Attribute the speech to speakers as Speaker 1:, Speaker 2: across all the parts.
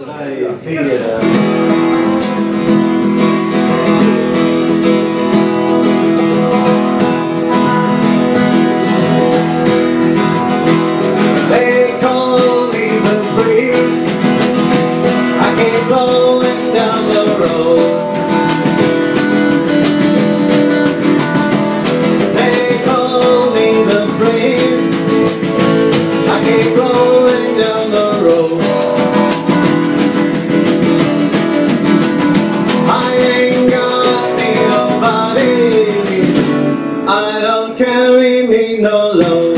Speaker 1: I feel they call me the breeze. I keep blowing down the road. They call me the breeze. I keep blowing down the road. I ain't got me nobody. I don't carry me no load.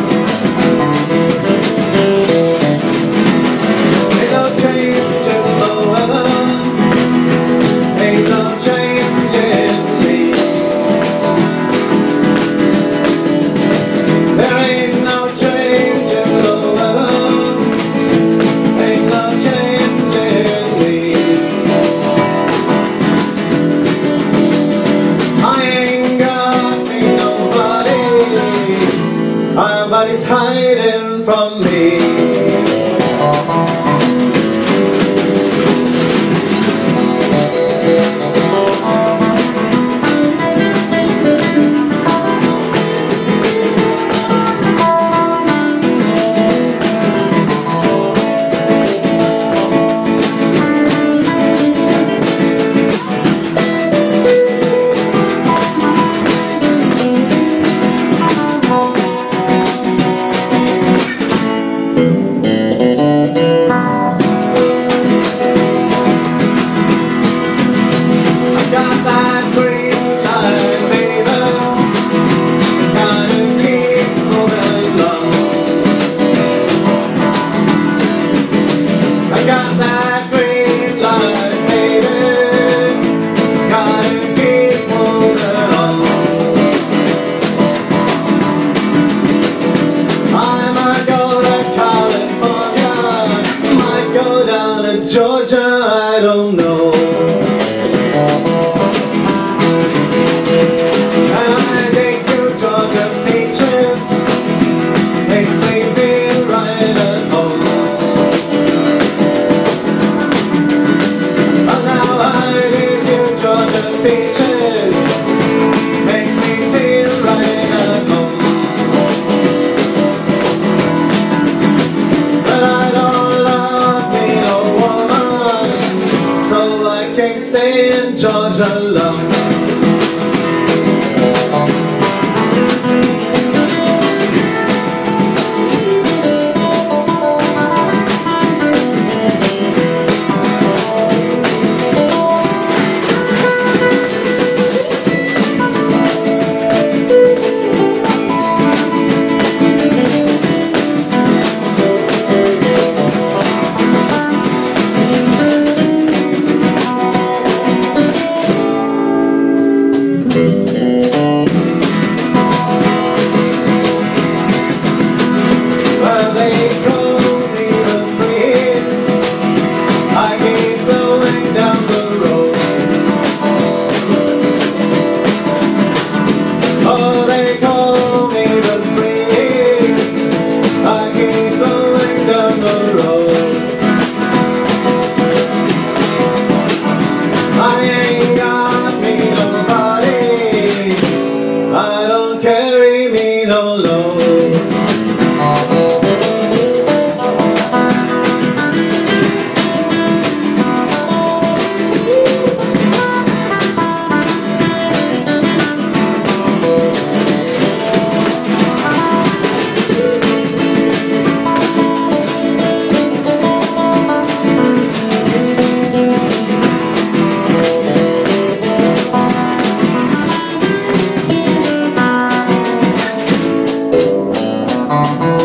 Speaker 1: Ain't no change in the weather. Ain't no change in me. There ain't no change in the weather. Ain't no change in me. I ain't got me nobody. Nobody's hiding from me. Got that green light, baby, gotta keep moving along. I got that green light, baby, gotta keep moving on. I might go to California, might go down to Georgia, I don't know. Can't stay in Georgia long. I ain't got me nobody. I don't carry me no load.
Speaker 2: Oh,